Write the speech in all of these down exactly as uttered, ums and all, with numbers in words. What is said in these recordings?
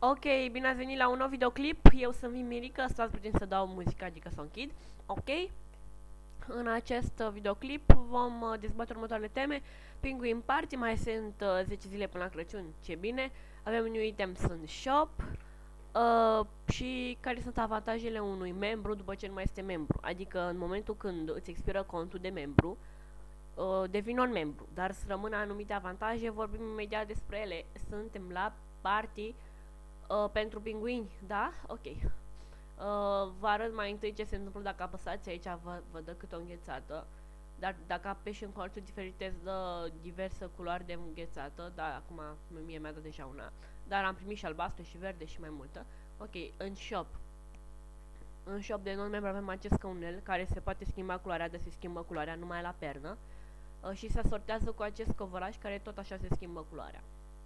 Ok, bine ați venit la un nou videoclip. Eu sunt Vimirica, stați puțin să dau muzica, adică să o închid. Ok. În acest uh, videoclip vom uh, dezbate următoarele teme. Penguin Party, mai sunt uh, zece zile până la Crăciun, ce bine. Avem new items în shop. Uh, și care sunt avantajele unui membru după ce nu mai este membru. Adică în momentul când îți expiră contul de membru, uh, devii non-membru, dar să rămână anumite avantaje, vorbim imediat despre ele. Suntem la party uh, pentru pinguini, da? Ok. Uh, vă arăt mai întâi ce se întâmplă dacă apăsați aici, vă, vă dă câte o înghețată. Dar dacă apeși în colțuri diferite îți dă diverse culoare de înghețată. Da, acum mie mi-a dat deja una. Dar am primit și albastru și verde și mai multă. Ok, în shop. În shop de non-membru avem acest căunel care se poate schimba culoarea, de se schimbă culoarea numai la pernă. Uh, și se asortează cu acest covăraș care tot așa se schimbă culoarea.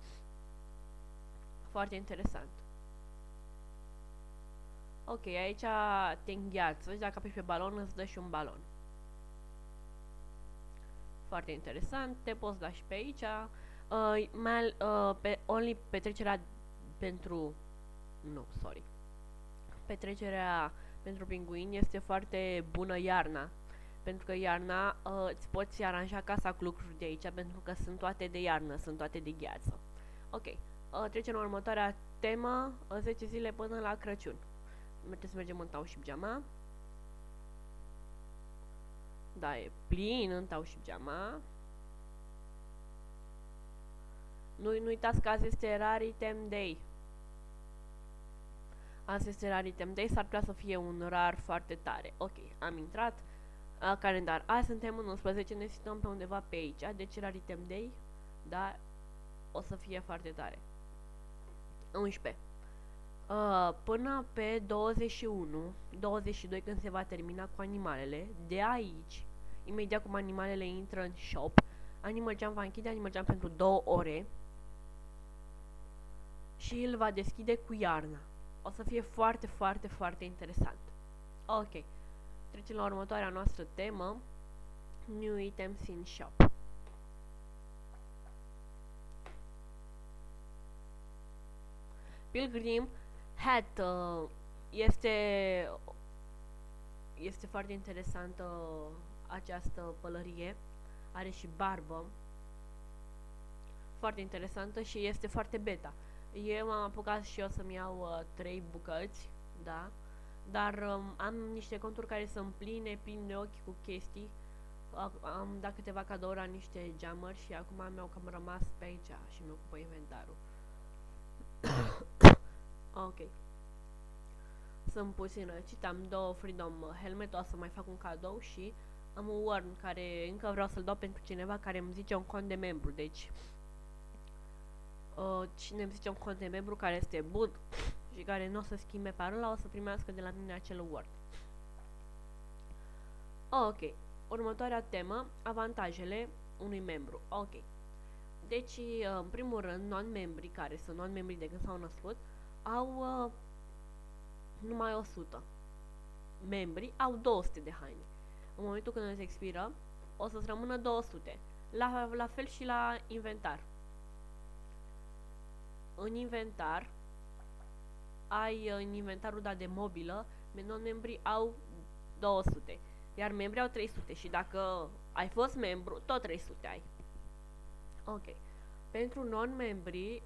Foarte interesant. Ok, aici te îngheață și dacă apeși pe balon îți dă și un balon. Foarte interesant, te poți da și pe aici. Uh, mai, uh, pe, only petrecerea pentru... Nu, sorry. Petrecerea pentru pinguini este foarte bună iarna. Pentru că iarna uh, îți poți aranja casa cu lucruri de aici, pentru că sunt toate de iarnă, sunt toate de gheață. Ok, uh, trecem la următoarea temă, uh, zece zile până la Crăciun. Mergem să mergem în Township Jama. Da, e plin în Township Jama. Nu, nu uitați că azi este Rare Item Day. Azi este Rare Item Day, s-ar putea să fie un rar foarte tare. Ok, am intrat. Uh, calendar. Azi suntem în unsprezece, ne situăm pe undeva pe aici. Deci Rare Item Day, da, o să fie foarte tare. unsprezece. Uh, până pe douăzeci și unu, douăzeci și doi când se va termina cu animalele, de aici, imediat cum animalele intră în shop, Animal Jam va închide Animal Jam pentru două ore și îl va deschide cu iarna. O să fie foarte, foarte, foarte interesant. Ok, trecem la următoarea noastră temă, New Items in Shop. Pilgrim Hat uh, este este foarte interesantă această pălărie, are și barbă, foarte interesantă și este foarte beta. Eu m-am apucat și eu să-mi iau uh, trei bucăți, da, dar um, am niște conturi care sunt pline, pline de ochi cu chestii. Uh, am dat câteva cadouri la niște geamări și acum mi-au cam rămas pe aici și mi ocupă inventarul. Ok. Sunt puțin răcit, am două Freedom Helmet, o să mai fac un cadou și am un Worm care încă vreau să-l dau pentru cineva care îmi zice un cont de membru, deci uh, cine îmi zice un cont de membru care este bun și care nu o să schimbe parola, o să primească de la mine acel Word. Ok, următoarea temă, avantajele unui membru. Ok, deci în primul rând non-membrii care sunt non-membrii de când s-au născut au uh, numai o sută. Membrii au două sute de haine. În momentul când îți expiră, o să-ți rămână două sute. La, la fel și la inventar. În inventar, ai în inventarul dat de mobilă, non-membrii au două sute. Iar membrii au trei sute. Și dacă ai fost membru, tot trei sute ai. Ok. Pentru non-membrii,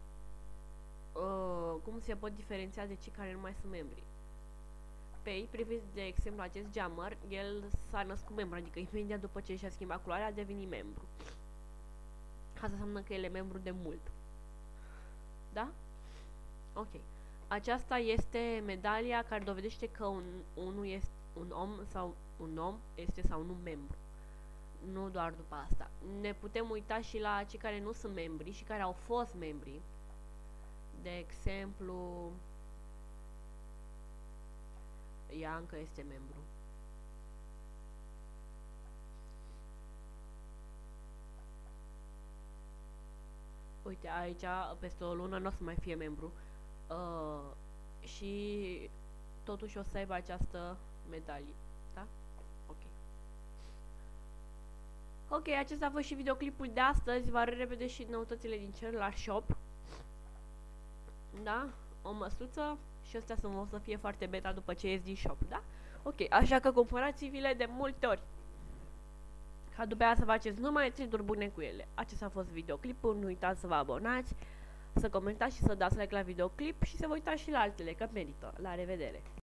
Uh, cum se pot diferenția de cei care nu mai sunt membri? Pe ei, priviți de exemplu acest jammer, el s-a născut membru, adică imediat după ce și-a schimbat culoarea a devenit membru. Asta înseamnă că el e membru de mult. Da? Ok. Aceasta este medalia care dovedește că un, unul este un om sau un om este sau nu membru. Nu doar după asta. Ne putem uita și la cei care nu sunt membri și care au fost membri. De exemplu, ea încă este membru. Uite, aici, peste o lună, nu o să mai fie membru. Uh, și totuși o să aibă această medalie. Da? Ok. Ok, acesta a fost și videoclipul de astăzi. Vă arăt repede și noutățile din celălalt shop. Da? O măsuță și astea să, o să fie foarte beta după ce ies din shop, da? Ok, așa că cumpărați-vi-le de multe ori. Ca după aia să faceți numai trade-uri bune cu ele. Acesta a fost videoclipul, nu uitați să vă abonați, să comentați și să dați like la videoclip și să vă uitați și la altele, că merită. La revedere!